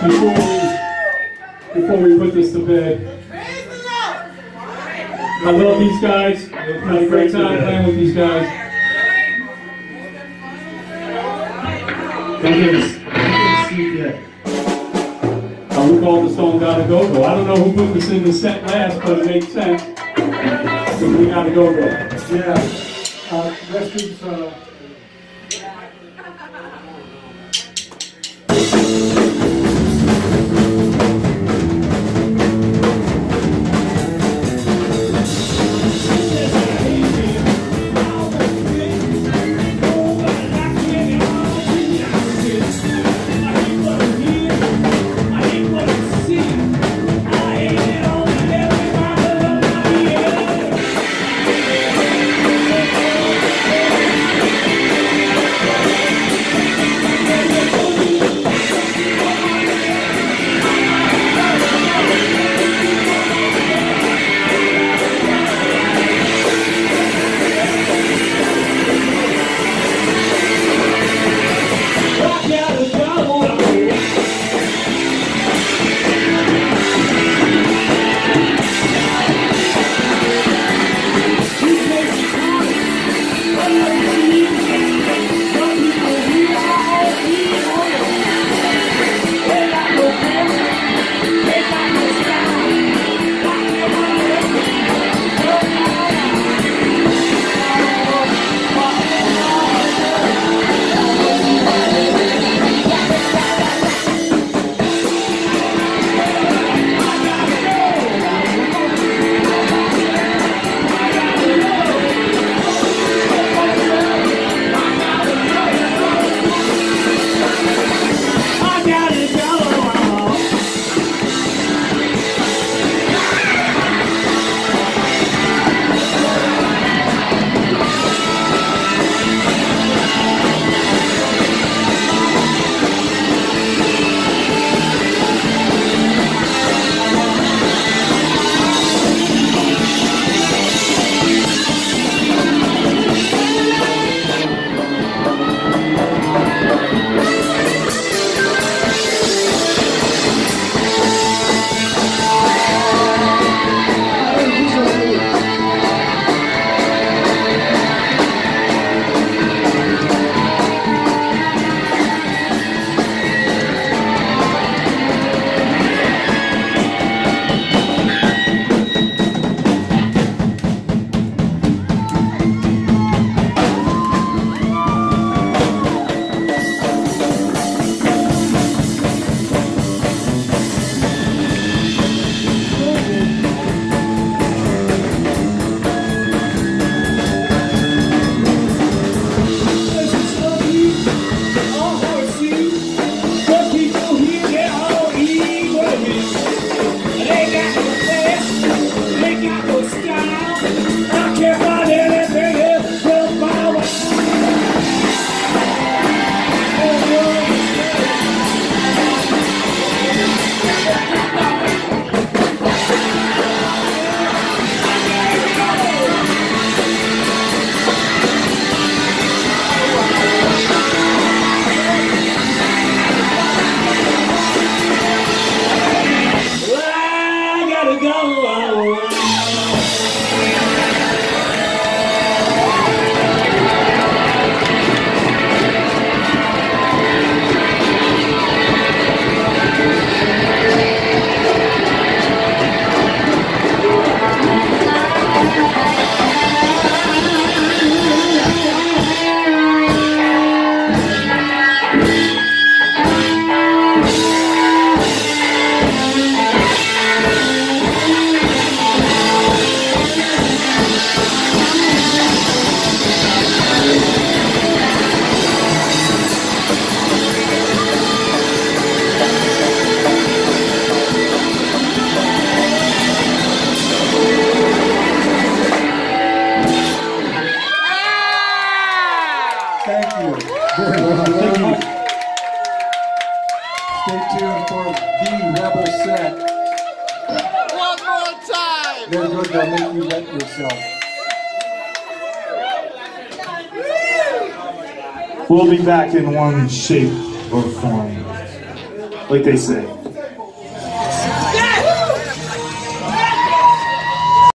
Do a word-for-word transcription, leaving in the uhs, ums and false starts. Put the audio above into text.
before we, before we put this to bed. I love these guys. I've had a great time playing with these guys. Don't get us, don't get us sleep yet. Uh, we call the song Gotta Go Go. I don't know who put this in the set last, but it makes sense. Because we gotta go go. Yeah. Uh, rest is, uh, They're good, they'll make you wet yourself. We'll be back in one shape or form. like they say.